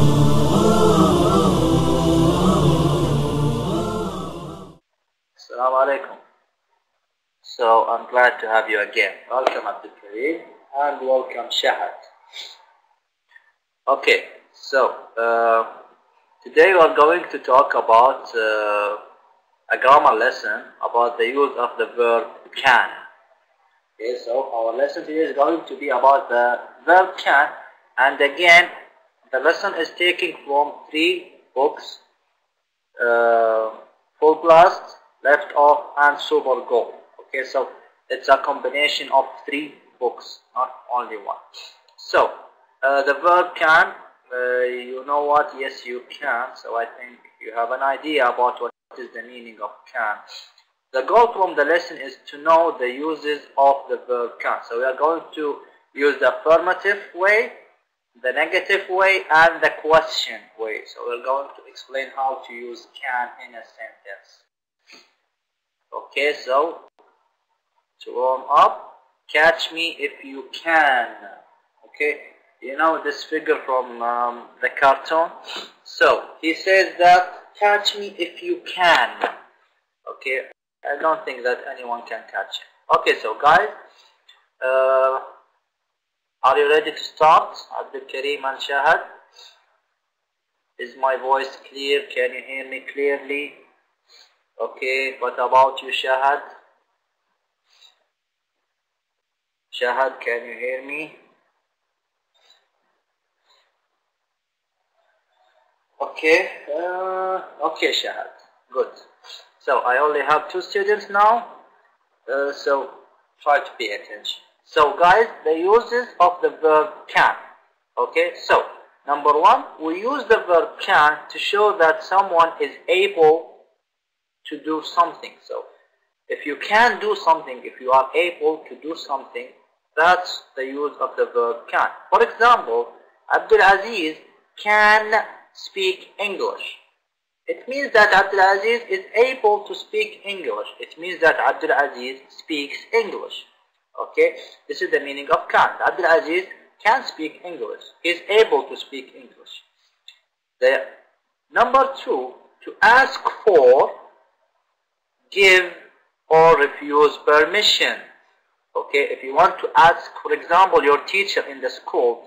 Assalamu alaikum. So I'm glad to have you again. Welcome Abdul Kareem and welcome Shahad. Okay, so today we are going to talk about a grammar lesson about the use of the verb can. Okay, so our lesson today is going to be about the verb can, and again the lesson is taken from 3 books, Full Blast, Left Off and Super Go. Okay, so it's a combination of 3 books, not only one. So the verb can, you know what? Yes, you can. So I think you have an idea about what is the meaning of can. The goal from the lesson is to know the uses of the verb can. So we are going to use the affirmative way, the negative way, and the question way. So we're going to explain how to use can in a sentence. Okay, so to warm up, catch me if you can. Okay, you know this figure from the cartoon? So he says that catch me if you can. Okay, I don't think that anyone can catch him. Okay, so guys, are you ready to start? Abdul Kareem and Shahad? Is my voice clear? Can you hear me clearly? Okay, what about you, Shahad? Shahad, can you hear me? Okay, okay, Shahad, good. So I only have 2 students now, so try to pay attention. So guys, the uses of the verb can. Okay, so number 1, we use the verb can to show that someone is able to do something. So if you can do something, if you are able to do something, that's the use of the verb can. For example, Abdul Aziz can speak English. It means that Abdul Aziz is able to speak English. It means that Abdul Aziz speaks English. Okay, this is the meaning of can. Abdul Aziz can speak English. He is able to speak English. The number 2, to ask for, give, or refuse permission. Okay, if you want to ask, for example, your teacher in the school,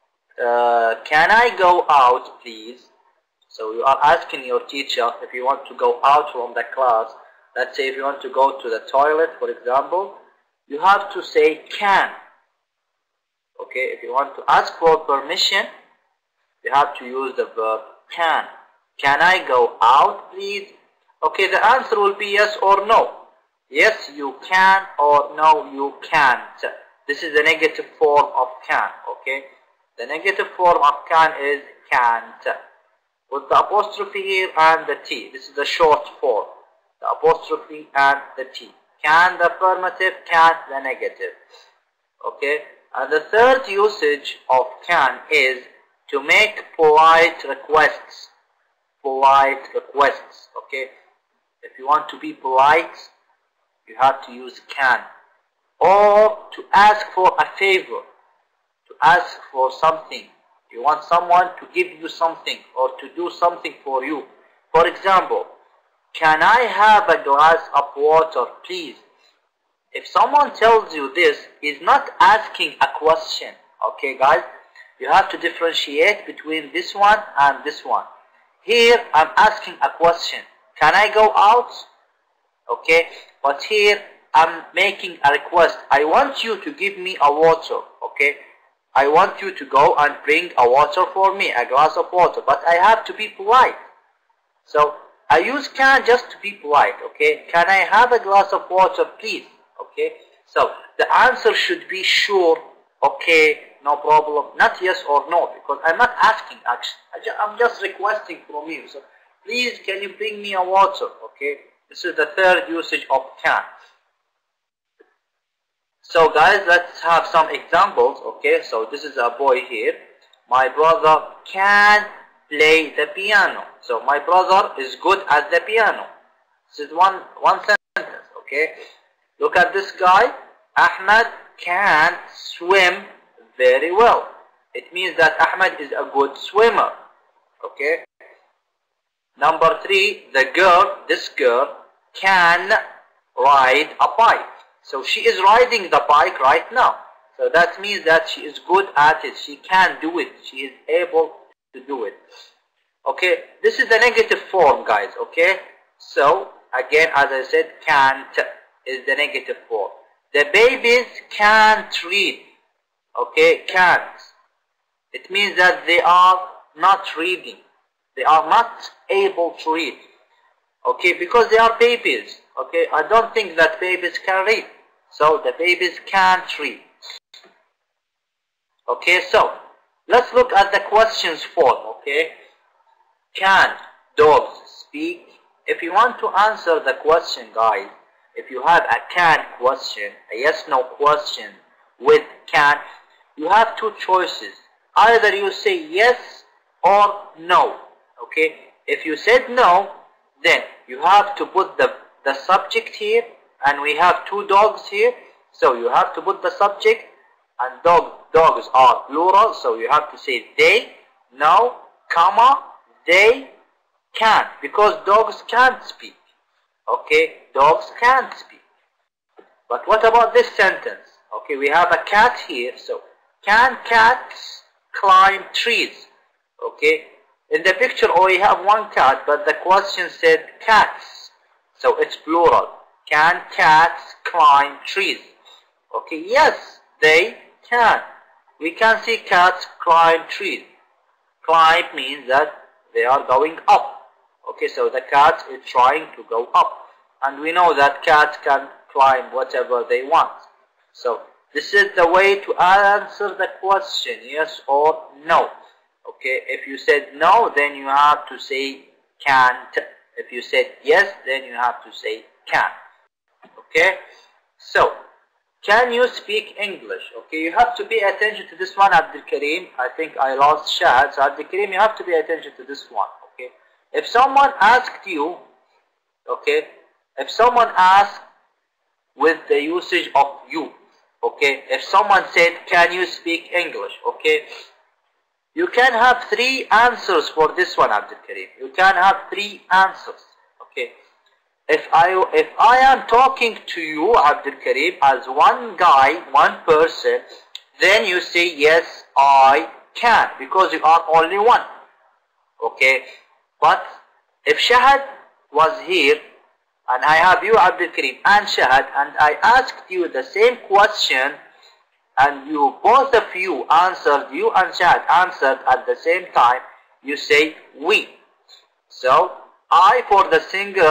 can I go out please? So you are asking your teacher if you want to go out from the class. Let's say if you want to go to the toilet, for example, you have to say can. Okay, if you want to ask for permission, you have to use the verb can. Can I go out please? Okay, the answer will be yes or no. Yes, you can, or no, you can't. This is the negative form of can. Okay, the negative form of can is can't, with the apostrophe here and the T. This is the short form. The apostrophe and the T. Can the affirmative, can't the negative. Okay, and the third usage of can is to make polite requests. Polite requests. Okay, if you want to be polite, you have to use can. Or to ask for a favor. To ask for something. You want someone to give you something or to do something for you. For example, can I have a glass of water, please? If someone tells you this, he's not asking a question. Okay, guys? You have to differentiate between this one and this one. Here, I'm asking a question. Can I go out? Okay, but here, I'm making a request. I want you to give me a water. Okay? I want you to go and bring a water for me, a glass of water, but I have to be polite. So I use can just to be polite. Okay, can I have a glass of water please? Okay, so the answer should be sure, okay, no problem, not yes or no, because I'm not asking actually, I'm just requesting from you. So please, can you bring me a water? Okay, this is the third usage of can. So guys, let's have some examples. Okay, so this is a boy here. My brother can play the piano. So my brother is good at the piano. This is one sentence. Okay, look at this guy. Ahmed can swim very well. It means that Ahmed is a good swimmer. Okay. Number 3, this girl can ride a bike. So she is riding the bike right now. So that means that she is good at it. She can do it. She is able to do it. Okay, this is the negative form, guys. Okay, so again, as I said, can't is the negative form. The babies can't read. Okay, can't. It means that they are not reading. They are not able to read. Okay, because they are babies. Okay, I don't think that babies can read. So the babies can't read. Okay, so let's look at the questions form. Okay, can dogs speak? If you want to answer the question, guys, if you have a can question, a yes/no question with can, you have two choices. Either you say yes or no. Okay, if you said no, then you have to put the subject here, and we have two dogs here, so you have to put the subject, and dogs are plural, so you have to say they, no, comma, they can't, because dogs can't speak. Okay, dogs can't speak. But what about this sentence? Okay, we have a cat here, so can cats climb trees? Okay, in the picture we have one cat, but the question said cats, so it's plural. Can cats climb trees? Okay, yes, they can. We can see cats climb trees. Climb means that they are going up. Okay, so the cat is trying to go up. And we know that cats can climb whatever they want. So this is the way to answer the question, yes or no. Okay, if you said no, then you have to say can't. If you said yes, then you have to say can. Okay, so can you speak English? Okay, you have to pay attention to this one, Abdul Karim. I think I lost Shahad. So Abdul Karim, you have to pay attention to this one. Okay, if someone asked you, okay, if someone asked with the usage of you, okay, if someone said, can you speak English? Okay, you can have 3 answers for this one, Abdul Karim. You can have 3 answers. Okay, if I am talking to you, Abdul Karim, as one guy, one person, then you say yes, I can, because you are only one. Okay, but if Shahad was here, and I have you, Abdul Karim, and Shahad, and I asked you the same question, and you both of you answered, you and Shahad answered at the same time, you say we. So I for the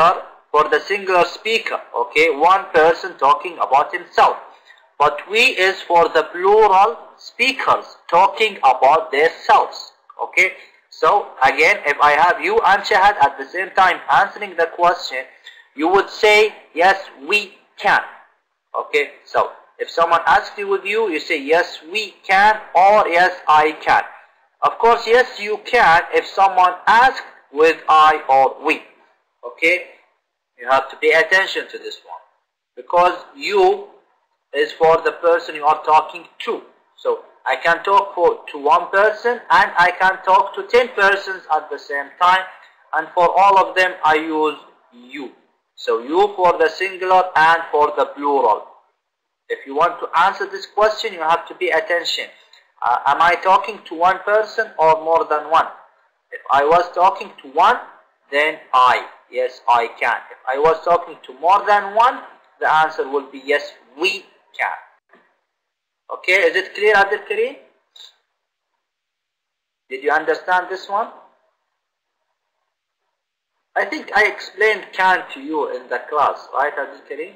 singular speaker, okay, one person talking about himself. But we is for the plural speakers talking about themselves. Okay, so again, if I have you and Shahad at the same time answering the question, you would say yes, we can. Okay, so if someone asks you with you, you say yes, we can, or yes, I can. Of course, yes, you can if someone asks with I or we. Okay, you have to pay attention to this one, because you is for the person you are talking to. So I can talk to one person, and I can talk to 10 persons at the same time, and for all of them I use you. So you for the singular and for the plural. If you want to answer this question, you have to pay attention. Am I talking to one person or more than one? If I was talking to one, then yes, I can. If I was talking to more than one, the answer will be yes, we can. Okay, is it clear, Abdul Karim? Did you understand this one? I think I explained can to you in the class, right, Abdul Karim?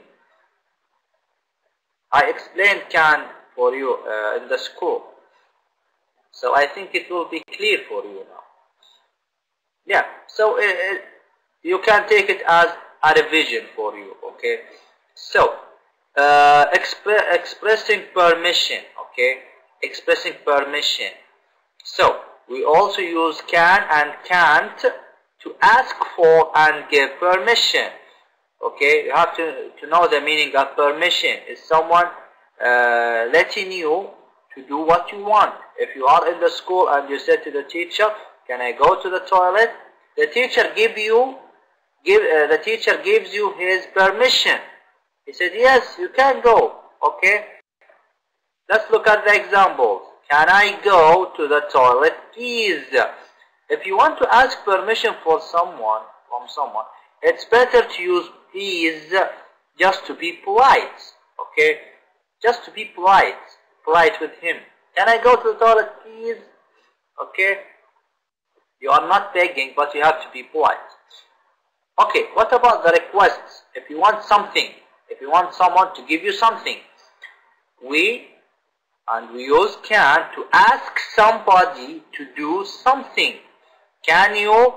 I explained can for you in the school. So I think it will be clear for you now. Yeah, so you can take it as a revision for you, okay? So, expressing permission, okay? Expressing permission. So, we also use can and can't to ask for and give permission. Okay, you have to know the meaning of permission. Is someone letting you to do what you want. If you are in the school and you said to the teacher, Can I go to the toilet? The teacher the teacher gives you his permission. He said, yes, you can go. Okay? Let's look at the examples. Can I go to the toilet, please? If you want to ask permission from someone, it's better to use please just to be polite. Okay? Just to be polite with him. Can I go to the toilet, please? Okay? You are not begging, but you have to be polite. Okay, what about the requests? If you want something, if you want someone to give you something, we use can to ask somebody to do something. Can you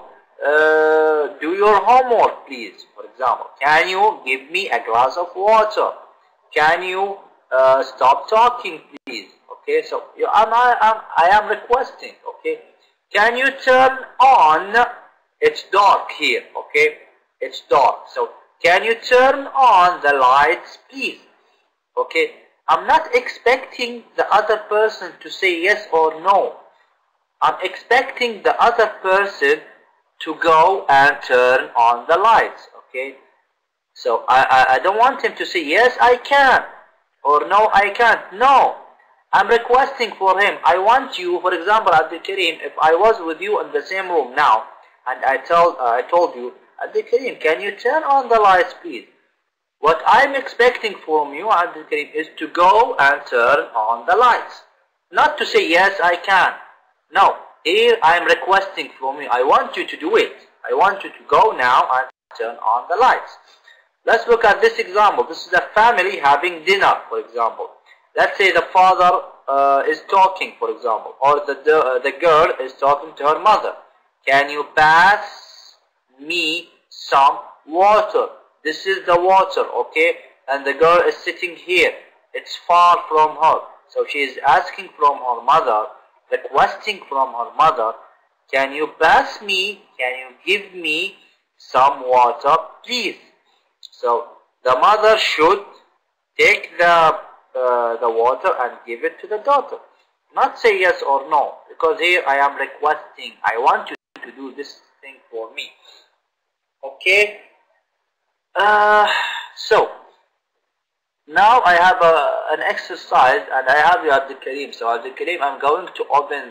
do your homework, please? For example, can you give me a glass of water? Can you stop talking, please? Okay, so I am requesting. Okay, can you turn on? It's dark here. Okay, it's dark. So can you turn on the lights, please? Okay, I'm not expecting the other person to say yes or no. I'm expecting the other person to go and turn on the lights. Okay, so I don't want him to say yes I can or no I can't. No, I'm requesting for him. I want you, for example, Abdul Karim, if I was with you in the same room now and I told you, Abdul Karim, can you turn on the lights, please? What I'm expecting from you, Abdul Karim, is to go and turn on the lights. Not to say, yes, I can. No, here I'm requesting from you. I want you to do it. I want you to go now and turn on the lights. Let's look at this example. This is a family having dinner, for example. Let's say the father is talking, for example, or the girl is talking to her mother. Can you pass me some water? This is the water, okay? And the girl is sitting here. It's far from her. So she is asking from her mother, requesting from her mother, can you pass me, can you give me some water, please? So the mother should take the water and give it to the daughter. Not say yes or no, because here I am requesting. I want you to do this thing for me. Okay? So now I have an exercise and I have you Abdul Karim. So Abdul Karim, I'm going to open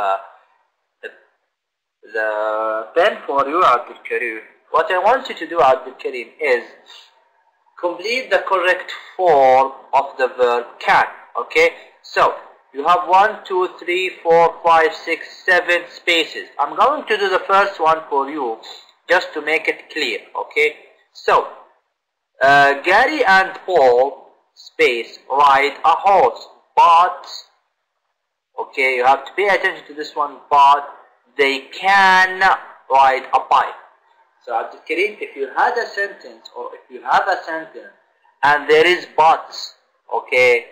the pen for you, Abdul Karim. What I want you to do, Abdul Karim, is complete the correct form of the verb can. Okay? So you have 1, 2, 3, 4, 5, 6, 7 spaces. I'm going to do the first one for you just to make it clear. Okay? So, Gary and Paul, space, ride a horse, but, okay, you have to pay attention to this one, but they can ride a bike. So, Abdul Karim, if you had a sentence, or if you have a sentence, and there is buts, okay,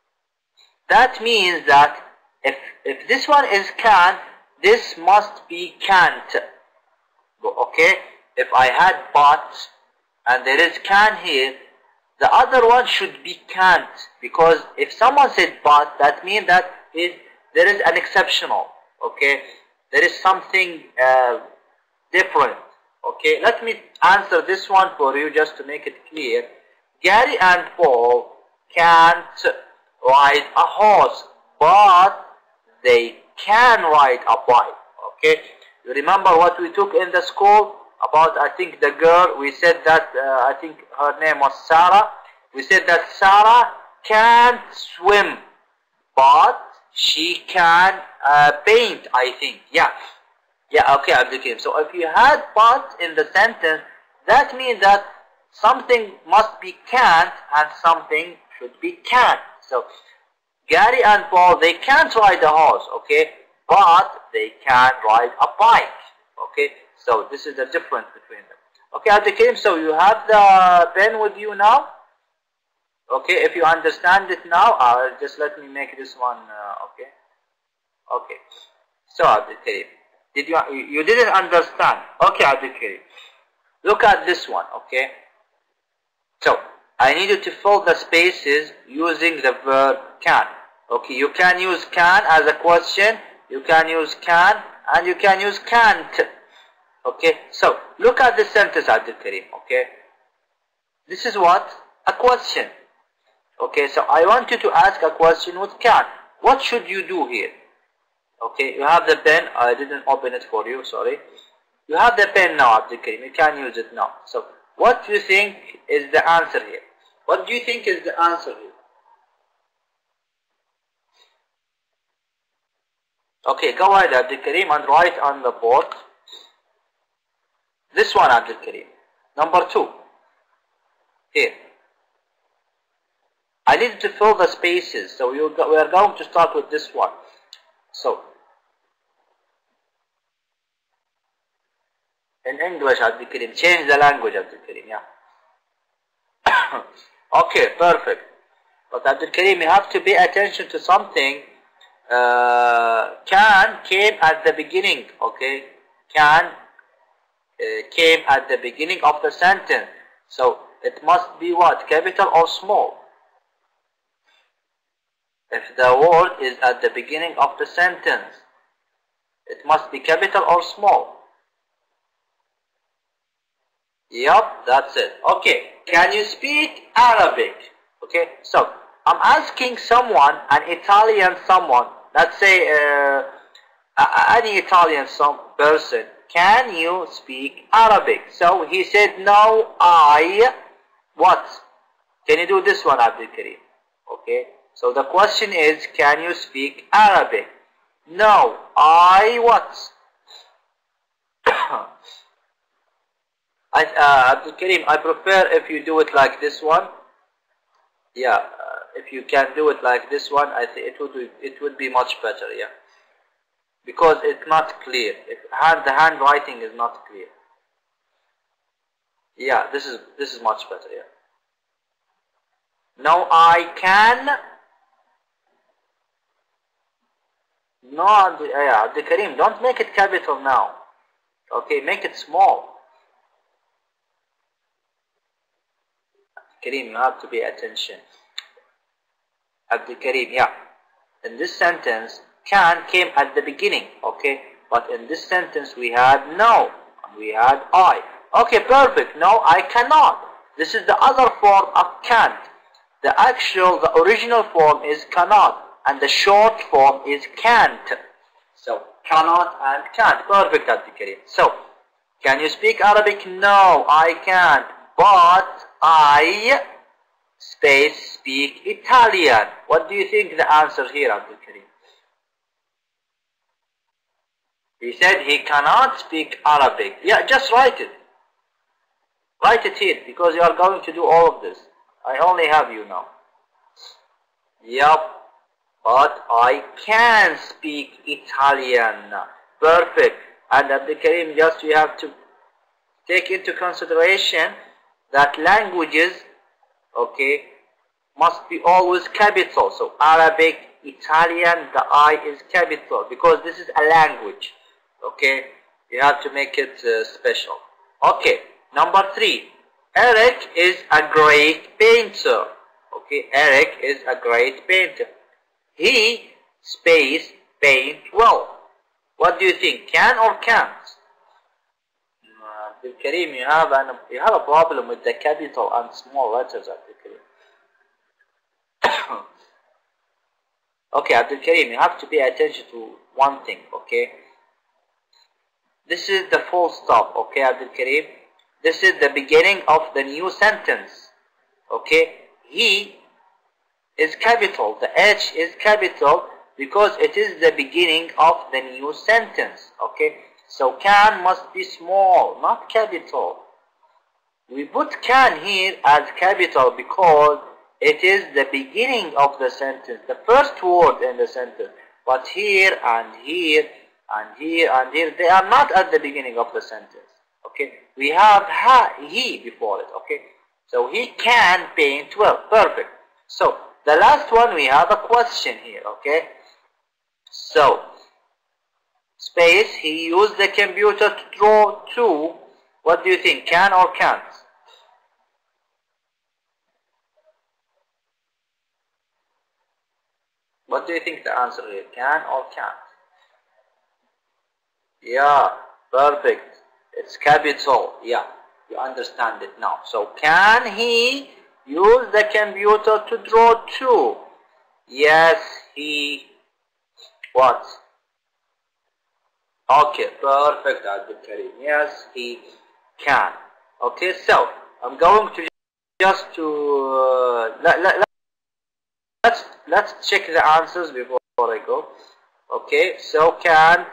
that means that if this one is can, this must be can't. Okay, if I had but, and there is can here, the other one should be can't, because if someone said but, that means that there is an exceptional. Okay, there is something different. Okay, let me answer this one for you just to make it clear. Gary and Paul can't ride a horse, but they can ride a bike. Okay, you remember what we took in the school about, I think, the girl? We said that, I think her name was Sarah. We said that Sarah can't swim, but she can paint, I think. Yeah, okay, Abdul Karim. So if you had but in the sentence, that means that something must be can't and something should be can. So Gary and Paul, they can't ride a horse, okay, but they can ride a bike. Okay, so this is the difference between them. Okay, Abdul Karim, so you have the pen with you now? Okay, if you understand it now, just let me make this one, okay. Okay, so Abdul Karim, you didn't understand? Okay, Abdul Karim, look at this one, okay. So I need you to fill the spaces using the verb can. Okay, you can use can as a question, you can use can and you can use can't. Okay, so look at the sentence, Abdul Karim. Okay, this is what? A question. Okay, so I want you to ask a question with can. What should you do here? Okay, you have the pen. I didn't open it for you, sorry. You have the pen now, Abdul Karim. You can use it now. So, what do you think is the answer here? What do you think is the answer here? Okay, go ahead, Abdul Karim, and write on the board. This one, Abdul Karim. Number 2. Here. I need to fill the spaces, so we are going to start with this one. So, in English, Abdul Karim, change the language, Abdul Karim, yeah. Okay, perfect. But Abdul Karim, you have to pay attention to something. Can came at the beginning, okay? Can came at the beginning of the sentence. So, it must be what? Capital or small? If the word is at the beginning of the sentence, it must be capital or small? Yup, that's it. Okay, can you speak Arabic? Okay, so I'm asking someone, an Italian someone, let's say any Italian person, can you speak Arabic? So he said, no, I, what? Can you do this one, Abdul Karim? Okay, so the question is, can you speak Arabic? No, I what? Abdul Karim, I prefer if you do it like this one. Yeah, if you can do it like this one, I think it would be much better. Yeah, because it's not clear. The handwriting is not clear. Yeah, this is much better. Yeah. No, I can. No, Abdul Karim, don't make it capital now. Okay, make it small. Karim, you have to pay attention. Abdul Karim, yeah. In this sentence, can came at the beginning, okay? But in this sentence, we had no, we had I. Okay, perfect. No, I cannot. This is the other form of can't. The original form is cannot, and the short form is can't. So, cannot and can't. Perfect, Abdul Karim. So, can you speak Arabic? No, I can't. But I speak Italian. What do you think the answer here, Abdul Karim? He said he cannot speak Arabic. Yeah, just write it. Write it here, because you are going to do all of this. I only have you now. Yup, but I can speak Italian. Perfect. And Abdul Karim, just you have to take into consideration that languages, okay, must be always capital. So Arabic, Italian, the I is capital because this is a language. Okay, you have to make it special. Okay, number 3. Eric is a great painter. Okay, Eric is a great painter. He paint well. What do you think? Can or can't? Abdul Karim, you have a problem with the capital and small letters, Abdul Karim. Okay, Abdul Karim, you have to pay attention to one thing, okay? This is the full stop, okay, Abdul Karim? This is the beginning of the new sentence, okay? He is capital, the H is capital because it is the beginning of the new sentence, okay? So can must be small, not capital. We put can here as capital because it is the beginning of the sentence, the first word in the sentence. But here and here and here and here, they are not at the beginning of the sentence. Okay, we have he before it. Okay, so he can paint well. Perfect. So the last one, we have a question here. Okay, so space, he used the computer to draw 2. What do you think, can or can't? What do you think the answer here, can or can't? Yeah, perfect. It's capital. Yeah, you understand it now. So can he use the computer to draw too? Yes, he. What? Okay, perfect, Abdul Karim. Yes, he can. Okay, so I'm going to just to let's check the answers before I go. Okay, so can.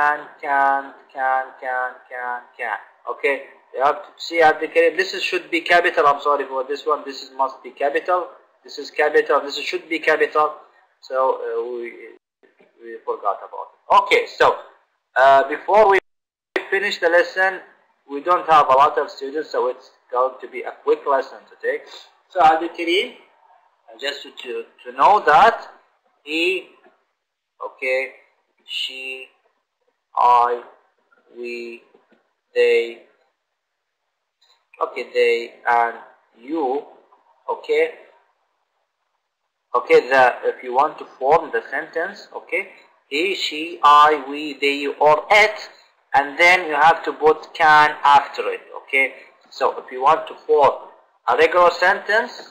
Okay, you have to see at the this is should be capital. I'm sorry for this one. This is must be capital. This is capital. This should be capital. So we forgot about it. Okay, so before we finish the lesson, we don't have a lot of students, so it's going to be a quick lesson today. So Abdul Karim, just to know that he, okay, she, I, we, they, okay, they and you, okay, okay, if you want to form the sentence, okay, he, she, I, we, they, or it, and then you have to put can after it, okay. So if you want to form a regular sentence,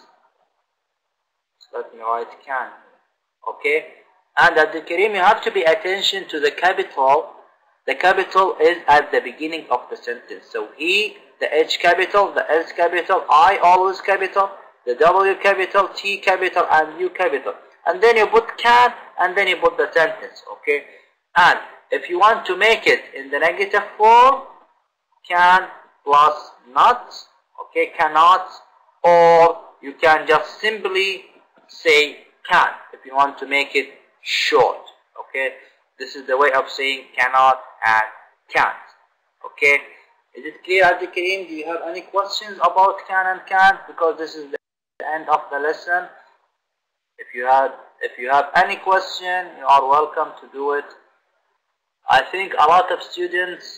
let me write can, okay. And at the Karim, you have to pay attention to the capital. The capital is at the beginning of the sentence. So he, the H capital, the S capital, I always capital, the W capital, T capital, and U capital. And then you put can, and then you put the sentence, okay. And if you want to make it in the negative form, can plus not, okay, cannot, or you can just simply say can if you want to make it short, okay. This is the way of saying cannot and can't, okay. Is it clear, Abdul Karim? Do you have any questions about can and can't? Because this is the end of the lesson. If you have any question, you are welcome to do it. I think a lot of students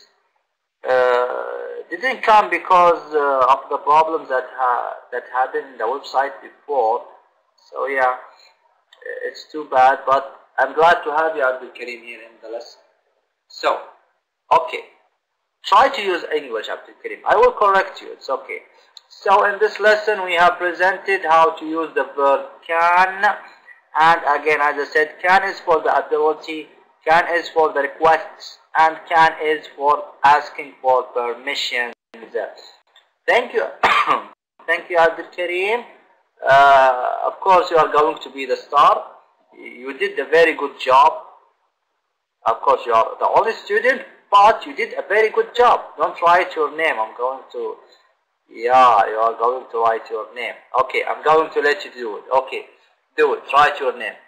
didn't come because of the problems that happened in the website before. So yeah, it's too bad, but I'm glad to have you, Abdul Karim, here in the lesson. So, okay, try to use English, Abdul Karim. I will correct you, it's okay. So in this lesson we have presented how to use the verb can, and again, as I said, can is for the ability, can is for the requests, and can is for asking for permissions. Thank you. Thank you, Abdul Karim. Of course, you are going to be the star. You did a very good job. Of course, you are the only student, but you did a very good job. Don't write your name. I'm going to, yeah, you are going to write your name. Okay, I'm going to let you do it. Okay, do it. Write your name.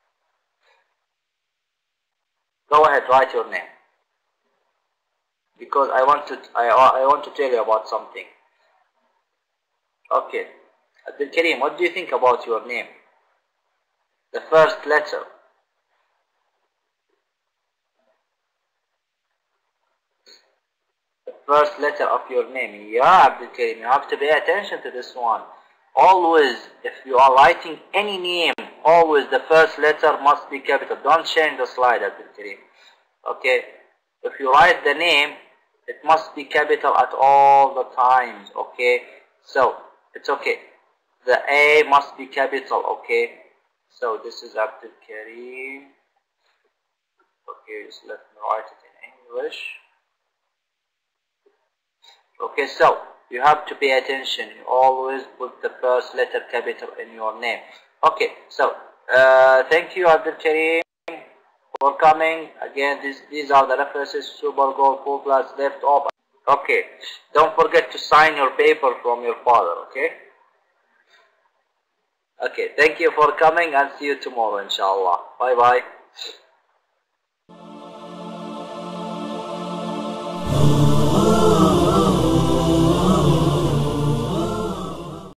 Go ahead, write your name. Because I want to tell you about something. Okay, Abdul Karim, what do you think about your name? The first letter. The first letter of your name. Yeah, Abdul Karim, you have to pay attention to this one. Always, if you are writing any name, always the first letter must be capital. Don't change the slide, Abdul Karim. Okay, if you write the name, it must be capital at all the times. Okay, so it's okay. The A must be capital. Okay, so this is Abdul Karim. Okay, just let me write it in English. Okay, so you have to pay attention. You always put the first letter capital in your name. Okay, so thank you, Abdul Karim, for coming. Again, these are the references: Super Goal, Full Class, Left Open. Okay, don't forget to sign your paper from your father. Okay. Okay, thank you for coming, and see you tomorrow, inshallah. Bye bye.